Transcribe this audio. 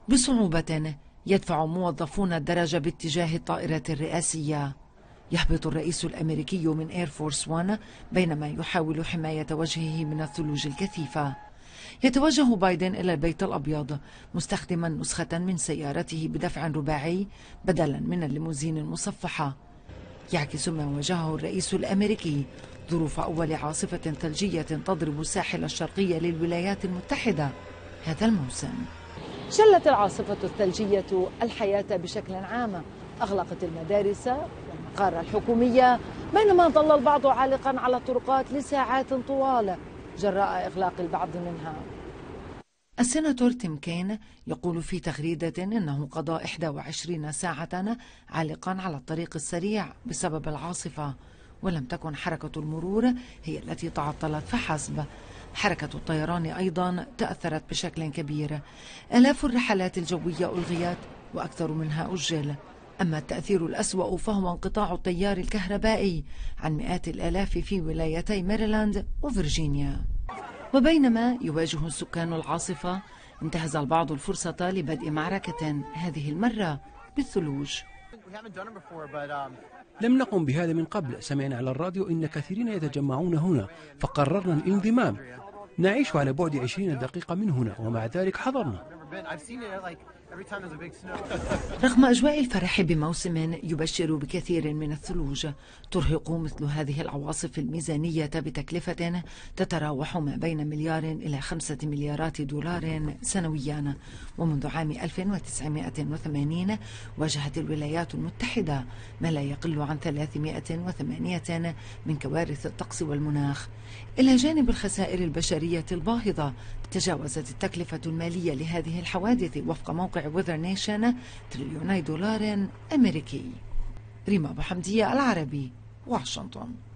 بصعوبة يدفع موظفون الدرجة باتجاه الطائرة الرئاسية. يهبط الرئيس الأمريكي من إير فورس 1 بينما يحاول حماية وجهه من الثلوج الكثيفة. يتوجه بايدن إلى البيت الأبيض مستخدما نسخة من سيارته بدفع رباعي بدلا من الليموزين المصفحة. يعكس ما واجهه الرئيس الأمريكي ظروف أول عاصفة ثلجية تضرب الساحل الشرقي للولايات المتحدة هذا الموسم. شلت العاصفة الثلجية الحياة بشكل عام، أغلقت المدارس والمقار الحكومية، بينما ظل البعض عالقا على الطرقات لساعات طوال جراء إغلاق البعض منها. السيناتور تيم كين يقول في تغريدة إنه قضى 21 ساعة عالقا على الطريق السريع بسبب العاصفة، ولم تكن حركة المرور هي التي تعطلت فحسب. حركة الطيران أيضا تأثرت بشكل كبير، آلاف الرحلات الجوية ألغيت وأكثر منها أجل. أما التأثير الأسوأ فهو انقطاع التيار الكهربائي عن مئات الآلاف في ولايتي ميريلاند وفرجينيا. وبينما يواجه السكان العاصفة، انتهز البعض الفرصة لبدء معركة هذه المرة بالثلوج. لم نقم بهذا من قبل. سمعنا على الراديو إن كثيرين يتجمعون هنا فقررنا الانضمام. نعيش على بعد 20 دقيقة من هنا ومع ذلك حضرنا. رغم أجواء الفرح بموسم يبشر بكثير من الثلوج، ترهق مثل هذه العواصف الميزانية بتكلفة تتراوح ما بين مليار إلى 5 مليارات دولار سنويا. ومنذ عام 1980 واجهت الولايات المتحدة ما لا يقل عن 308 من كوارث الطقس والمناخ. إلى جانب الخسائر البشرية الباهظة، تجاوزت التكلفة المالية لهذه الحوادث وفق موقع ويذر نيشن $تريليوني أمريكي. ريما أبو حمدية، العربي، واشنطن.